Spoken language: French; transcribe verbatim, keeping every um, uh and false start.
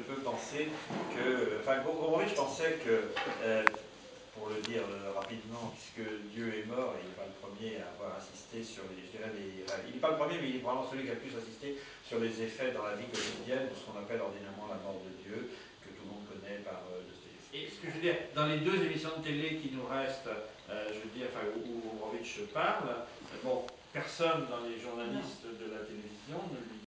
Je peux penser que, enfin, Gombrowicz pensait que, euh, pour le dire euh, rapidement, puisque Dieu est mort et il n'est pas le premier à avoir insisté sur les, je dirais les, enfin, il n'est pas le premier, mais il est vraiment celui qui a le plus insisté sur les effets dans la vie quotidienne de ce qu'on appelle ordinairement la mort de Dieu, que tout le monde connaît par euh, Dostoïevski. Et ce que je veux dire, dans les deux émissions de télé qui nous restent, euh, je veux dire, enfin, où, où Gombrowicz parle, bon, personne dans les journalistes de la télévision ne lui